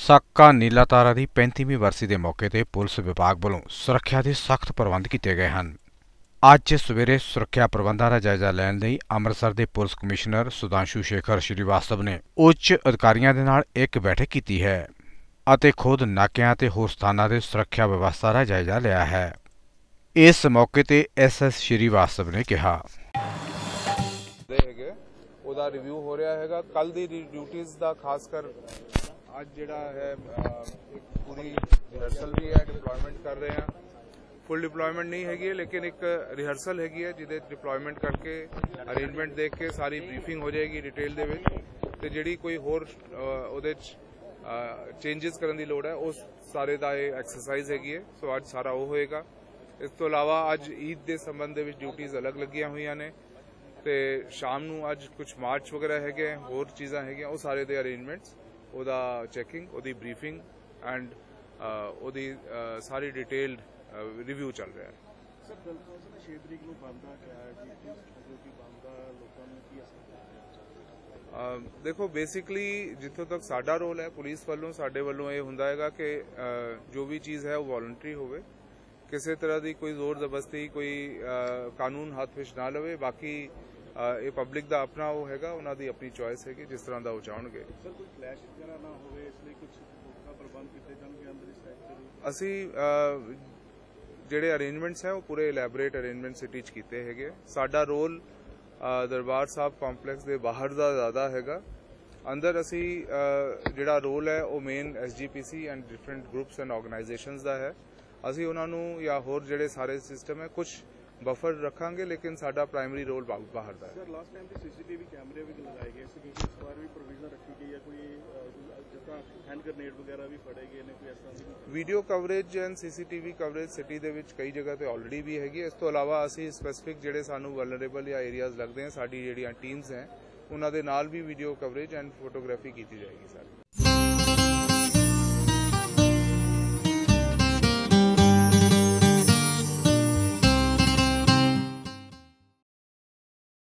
ਸਾਕਾ ਨੀਲਾ ਤਾਰਾ ਦੀ 35ਵੀਂ ਵਰਸੀ ਦੇ ਮੌਕੇ ਤੇ ਪੁਲਿਸ ਵਿਭਾਗ ਵੱਲੋਂ ਸੁਰੱਖਿਆ ਦੇ ਸਖਤ ਪ੍ਰਬੰਧ ਕੀਤੇ ਗਏ ਹਨ। ਅੱਜ ਸਵੇਰੇ ਸੁਰੱਖਿਆ ਪ੍ਰਬੰਧਾਂ ਦਾ ਜਾਇਜ਼ਾ ਲੈਣ ਲਈ ਅੰਮ੍ਰਿਤਸਰ ਦੇ ਪੁਲਿਸ ਕਮਿਸ਼ਨਰ ਸੁਧਾਂਸ਼ੂ ਸ਼ੇਖਰ ਸ਼੍ਰੀਵਾਸਤਵ ਨੇ ਉੱਚ ਅਧਿਕਾਰੀਆਂ ਦੇ ਨਾਲ ਇੱਕ ਬੈਠਕ ਕੀਤੀ ਹੈ ਅਤੇ ਖੁਦ ਨਾਕਿਆਂ ਤੇ ਹੋਰ ਸਥਾਨਾਂ ਦੇ ਸੁਰੱਖਿਆ ਵਿਵਸਥਾ ਦਾ ਜਾਇਜ਼ਾ ਲਿਆ ਹੈ। ਇਸ ਮੌਕੇ ਤੇ ਐਸਐਸ ਸ਼੍ਰੀਵਾਸਤਵ ਨੇ ਕਿਹਾ ਉਹਦਾ ਰਿਵਿਊ ਹੋ ਰਿਹਾ ਹੈਗਾ। ਕੱਲ ਦੀ ਡਿਊਟੀਜ਼ ਦਾ ਖਾਸ ਕਰ ਅੱਜ ਜਿਹੜਾ ਹੈ ਇੱਕ ਪੂਰੀ ਰਿਹਰਸਲ ਵੀ ਹੈ, ਡਿਪਲੋਇਮੈਂਟ ਕਰ ਰਹੇ ਹਾਂ। ਫੁੱਲ ਡਿਪਲੋਇਮੈਂਟ ਨਹੀਂ ਹੈਗੀ ਹੈ ਲੇਕਿਨ ਇੱਕ ਰਿਹਰਸਲ ਹੈਗੀ ਹੈ ਜਿਹਦੇ ਡਿਪਲੋਇਮੈਂਟ ਕਰਕੇ ਅਰੇਂਜਮੈਂਟ ਦੇਖ ਕੇ ਸਾਰੀ ਬਰੀਫਿੰਗ ਹੋ ਜਾਏਗੀ ਡਿਟੇਲ ਦੇ ਵਿੱਚ, ਤੇ ਜਿਹੜੀ ਕੋਈ ਹੋਰ ਉਹਦੇ 'ਚ ਚੇਂਜਸ ਕਰਨ ਦੀ ਲੋੜ ਹੈ ਉਸ ਸਾਰੇ ਦਾ ਇਹ ਐਕਸਰਸਾਈਜ਼ ਹੈਗੀ ਹੈ। ਸੋ ਅੱਜ ਸਾਰਾ ਉਹ ਹੋਏਗਾ। ਇਸ ਤੋਂ ਇਲਾਵਾ ਅੱਜ ਈਦ ਦੇ ਸੰਬੰਧ ਦੇ ਵਿੱਚ ਡਿਊਟੀਜ਼ ਅਲੱਗ ਲੱਗੀਆਂ ਹੋਈਆਂ ਨੇ ਤੇ ਸ਼ਾਮ ਨੂੰ ਅੱਜ ਕੁਝ ਮਾਰਚ ਵਗੈਰਾ ਹੈਗੇ, ਹੋਰ ਚੀਜ਼ਾਂ ਹੈਗੀਆਂ, ਉਹ ਸਾਰੇ ਦੇ ਅਰੇਂਜਮੈਂਟਸ, ਉਹਦਾ ਚੈਕਿੰਗ, ਉਹਦੀ ਬਰੀਫਿੰਗ ਐਂਡ ਉਹਦੀ ਸਾਰੀ ਡਿਟੇਲਡ ਰਿਵਿਊ ਚੱਲ ਰਿਹਾ ਹੈ। ਸਰ ਬਿਲਕੁਲ 6 ਤਰੀਕ ਨੂੰ ਬੰਦਾ ਕਿਹਾ ਹੈ ਜੀ, ਕਿਉਂਕਿ ਬੰਦਾ ਲੋਕਾਂ ਨੂੰ ਕੀ ਅਸਰ ਦੇਖੋ ਬੇਸਿਕਲੀ ਜਿੱਥੋਂ ਤੱਕ ਸਾਡਾ ਰੋਲ ਹੈ ਪੁਲਿਸ ਵੱਲੋਂ, ਸਾਡੇ ਵੱਲੋਂ ਇਹ ਹੁੰਦਾ ਹੈਗਾ ਕਿ ਜੋ ਵੀ ਚੀਜ਼ ਹੈ ਉਹ ਵੋਲੰਟਰੀ ਹੋਵੇ, ਕਿਸੇ ਤਰ੍ਹਾਂ ਦੀ ਕੋਈ ਜ਼ੋਰ ਜ਼ਬਰਦਸਤੀ ਕੋਈ ਕਾਨੂੰਨ ਹੱਥ ਵਿੱਚ ਨਾ ਲਵੇ। ਬਾਕੀ ਇਹ ਪਬਲਿਕ ਦਾ ਆਪਣਾ ਉਹ ਹੈਗਾ, ਉਹਨਾਂ ਦੀ ਆਪਣੀ ਚੋਇਸ ਹੈਗੀ ਜਿਸ ਤਰ੍ਹਾਂ ਦਾ ਉਹ ਚਾਹਣਗੇ। ਸਰ ਕੋਈ ਕਲੈਸ਼ ਵਗੈਰਾ ਨਾ ਹੋਵੇ ਇਸ ਲਈ ਕੁਝ ਪ੍ਰਬੰਧ ਕੀਤੇ ਜਾਣਗੇ ਅੰਦਰ ਇਸ ਸਾਈਡ। ਅਸੀਂ ਜਿਹੜੇ ਅਰੇਂਜਮੈਂਟਸ ਹੈ ਉਹ ਪੂਰੇ ਇਲੈਬੋਰੇਟ ਅਰੇਂਜਮੈਂਟ ਸਿਟੀ 'ਚ ਕੀਤੇ ਹੈਗੇ। ਸਾਡਾ ਰੋਲ ਦਰਬਾਰ ਸਾਹਿਬ ਕੰਪਲੈਕਸ ਦੇ ਬਾਹਰ ਦਾ ਜ਼ਿਆਦਾ ਹੈਗਾ। ਅੰਦਰ ਅਸੀਂ ਜਿਹੜਾ ਰੋਲ ਹੈ ਉਹ main SGPC and different groups and organisations ਦਾ ਹੈ। ਅਸੀਂ ਉਹਨਾਂ ਨੂੰ ਜਾਂ ਹੋਰ ਜਿਹੜੇ ਸਾਰੇ ਸਿਸਟਮ ਹੈ ਕੁਝ ਬਫਰ ਰੱਖਾਂਗੇ ਲੇਕਿਨ ਸਾਡਾ ਪ੍ਰਾਇਮਰੀ ਰੋਲ ਬਾਹਰ ਦਾ ਹੈ। ਸਰ ਲਾਸਟ ਟਾਈਮ ਤੇ CCTV ਕੈਮਰੇ ਵੀ ਲਗਾਏ ਗਏ ਸੀ, ਕਿਉਂਕਿ ਇਸ ਵਾਰ ਵੀ ਪ੍ਰੋਵੀਜ਼ਨ ਰੱਖੀ ਗਈ ਹੈ, ਕੋਈ ਜਿੱਦਾਂ ਹੈਂਡ ਗ੍ਰੇਨੇਡ ਵਗੈਰਾ ਵੀ ਫੜੇ ਗਏ ਨੇ, ਕੋਈ ਇਸ ਤਰ੍ਹਾਂ ਦੀ video coverage and CCTV coverage city ਦੇ ਵਿੱਚ ਕਈ ਜਗ੍ਹਾ ਤੇ ਆਲਰੇਡੀ ਵੀ ਹੈਗੀ। ਇਸ ਤੋਂ ਇਲਾਵਾ ਅਸੀਂ ਸਪੈਸੀਫਿਕ ਜਿਹੜੇ ਸਾਨੂੰ ਵਲਨਰੇਬਲ ਜਾਂ ਏਰੀਆਜ਼ ਲੱਗਦੇ ਹਨ, ਸਾਡੀ ਜਿਹੜੀਆਂ ਟੀਮਸ ਹੈ ਉਹਨਾਂ ਦੇ ਨਾਲ ਵੀ ਵੀਡੀਓ ਕਵਰੇਜ ਐਂਡ ਫੋਟੋਗ੍ਰਾਫੀ ਕੀਤੀ ਜਾਏਗੀ ਸਾਰੀ।